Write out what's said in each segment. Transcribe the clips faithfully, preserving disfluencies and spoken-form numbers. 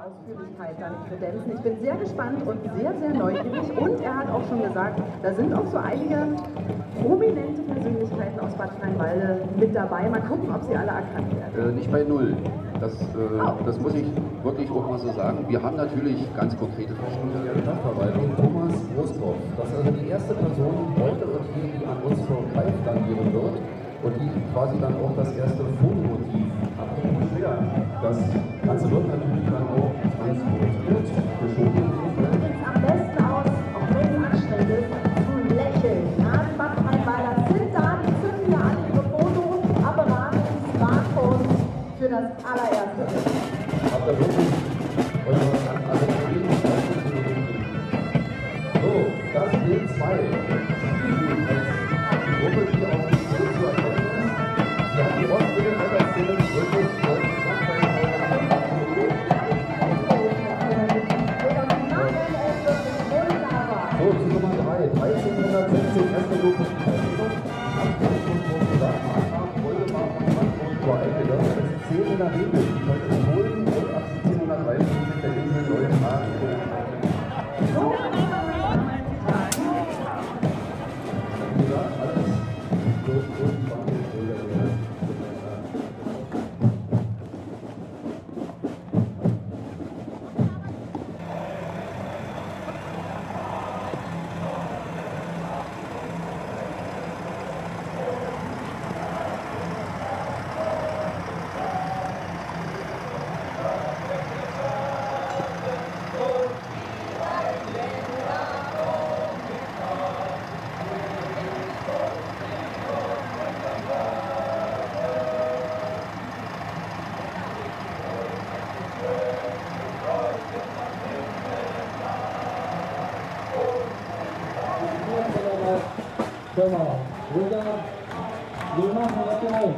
Ausführlichkeit seine Kredenzen. Ich bin sehr gespannt und sehr, sehr neugierig. Und er hat auch schon gesagt, da sind auch so einige prominente Persönlichkeiten aus Bad Rheinwalde mit dabei. Mal gucken, ob sie alle erkannt werden. Äh, nicht bei Null. Das, äh, oh. das muss ich wirklich auch mal so sagen. Wir haben natürlich ganz konkrete Vorstellungen. Der Stadtverwaltung Thomas Großkopf. Das ist also die erste Person heute und hier, die an uns vor Greif dann gehen wird und die quasi dann auch das erste Fotomotiv abgebildet. Das Ganze wird natürlich dann auch transportiert, geschoben. Am besten aus, auch wenn es anstrengend ist, zu lächeln. Ja, die Bad Rheinwalder sind da, die zünden ja an ihre Fotoapparate, die Smartphones für das allererste Bild. Habt ihr wirklich eure also so, das Bild zwei. Die Gruppe, die auf dem Bild zu erkennen ist, sie hat die Ostmittelalter-Szene wirklich so, zu Nummer drei, dreizehnhundertsechzig, erste Gruppe. zehn in der Regel, die heute in Polen und ab siebzehnhundertdreiundfünfzig der Insel Neuenhagen. Wie gesagt, alles so spannend. Genau, Bruder, wir machen das gleich.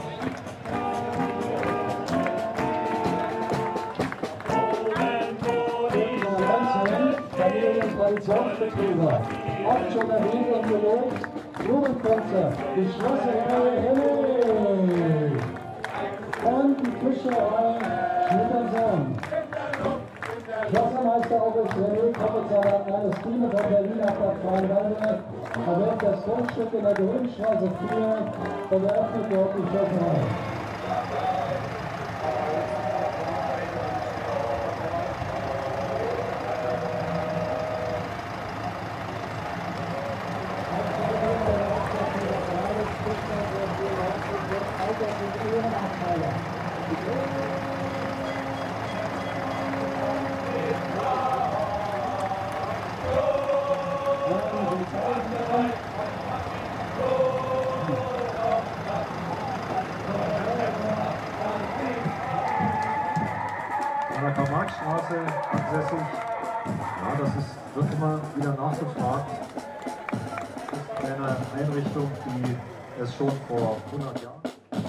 Traditionsbetrüger, oft schon erwähnt und gelobt, Blumenkonzert, die Schlosserei Himmel und die Fischerei Schmidt-Sohn. Schlossermeister August René Koppelzahler eines Teams von Berlin ab Bad Rheinwalde erwähnt das Grundstück in der Grünstraße vier und eröffnet dort die Schlosserei. An der Karl-Marx-Straße ansässig. Ja, das ist, wird immer wieder nachgefragt. Das ist eine Einrichtung, die es schon vor hundert Jahren.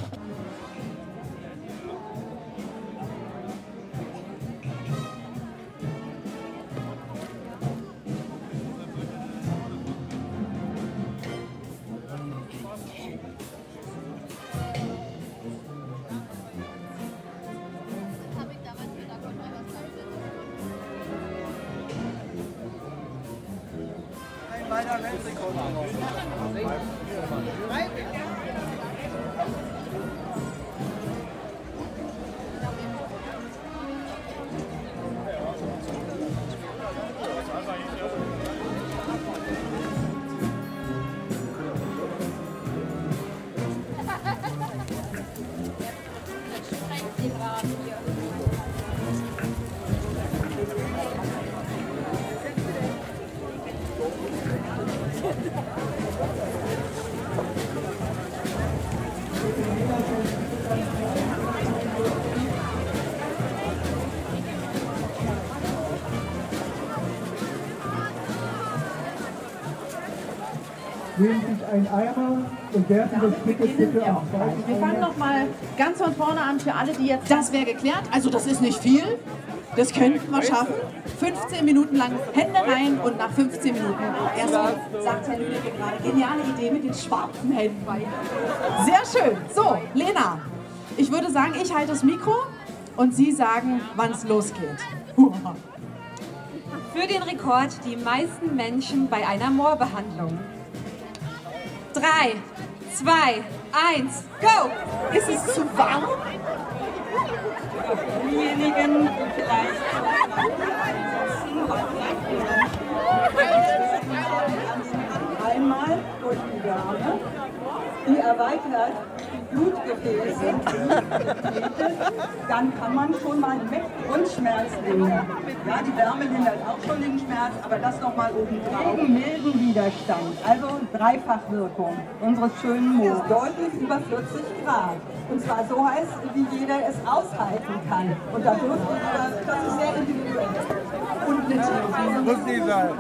Meiner Weltrekord. Nehmen sich einen Eimer und werfen das Ticket bitte auf. Wir fangen noch mal ganz von vorne an für alle, die jetzt... Das wäre geklärt, also das ist nicht viel, das könnten wir schaffen. fünfzehn Minuten lang Hände rein und nach fünfzehn Minuten erst sagt Herr Lüdecke gerade, geniale Idee mit den schwarzen Händen. Sehr schön. So, Lena, ich würde sagen, ich halte das Mikro und Sie sagen, wann es losgeht. Für den Rekord die meisten Menschen bei einer Moorbehandlung. Drei, zwei, eins, go! Ist es zu warm? Diejenigen, die vielleicht einmal durch die Wärme, die erweitert die Blutgefäße, dann kann man schon mal mit Grundschmerz lindern. Ja, die Wärme lindert auch schon den Schmerz, aber das nochmal oben drauf. Gegen milden Widerstand, also Dreifachwirkung unseres schönen Moors. Deutlich über vierzig Grad. Und zwar so heiß, wie jeder es aushalten kann. Und da dürfte aber, das ist sehr individuell. Und eine Tierreise muss nicht sein.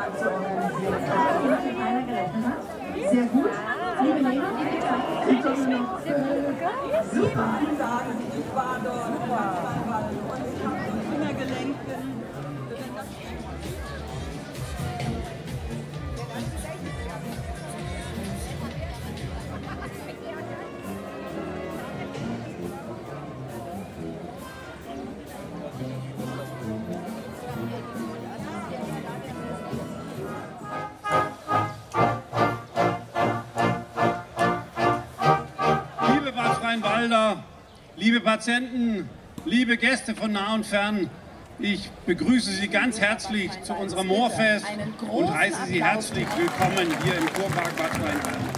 Sehr gut. Liebe Lena, kriegt ihr noch Super. Sagen Sie, ich war dort, ich war zweimal und ich habe die Fingergelenke. Liebe Patienten, liebe Gäste von nah und fern, ich begrüße Sie ganz herzlich zu unserem Moorfest und heiße Sie herzlich willkommen hier im Kurpark Bad Rheinwald.